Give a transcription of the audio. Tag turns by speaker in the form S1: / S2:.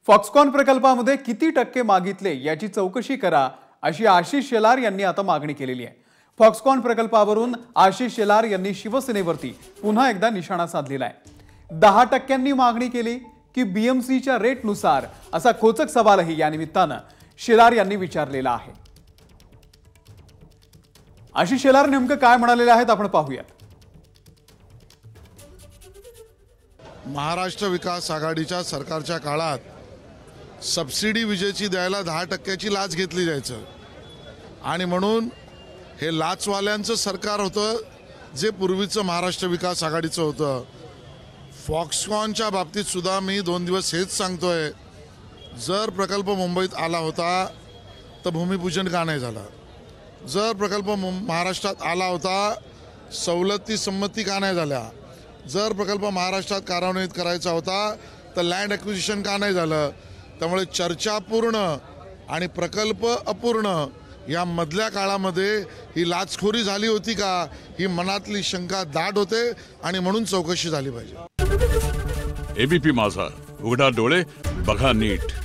S1: Foxconn प्रकल्पामध्ये किती टक्के मागितले याची चौकशी करा अशी आशिष शेलार यांनी आता मागणी केलेली आहे। फॉक्सकॉन प्रकल्पावरून आशिष शेलार यांनी शिवसेनेवरती पुन्हा एकदा निशाणा साधलेला आहे। 10% मागणी केली की बीएमसीच्या रेटनुसार असा खोचक सवालही या निमित्तानं शेलार यांनी विचारलेला आहे। आशिष शेलार नेमकं काय म्हणालेले आहेत आपण पाहूयात।
S2: महाराष्ट्र विकास आघाडीच्या सरकारच्या काळात सबसिडी विजेची द्यायला 10% लाच घेतली जायचं आणि म्हणून हे लाचवाल्यांचं सरकार होतं जे पूर्वीचं महाराष्ट्र विकास आघाडीचं होतं। फॉक्सकॉनच्या बाबतीत सुद्धा मी 2 दिवस हेच सांगतोय, जर प्रकल्प मुंबईत आला होता तर भूमिपूजन का नाही झालं? जर प्रकल्प महाराष्ट्रात आला होता सवलती संमती का नाही झाल्या? जर प्रकल्प महाराष्ट्रात कार्यान्वित करायचा होता तर लँड ॲक्विजिशन का नाही झालं? त्यामुळे चर्चा पूर्ण आणि प्रकल्प अपूर्ण या मधल्या काळामध्ये ही लाचखोरी झाली होती का, ही मनातली शंका दाट होते आणि म्हणून चौकशी झाली पाहिजे।
S3: एबीपी माझा, उघडा डोळे बघा नीट।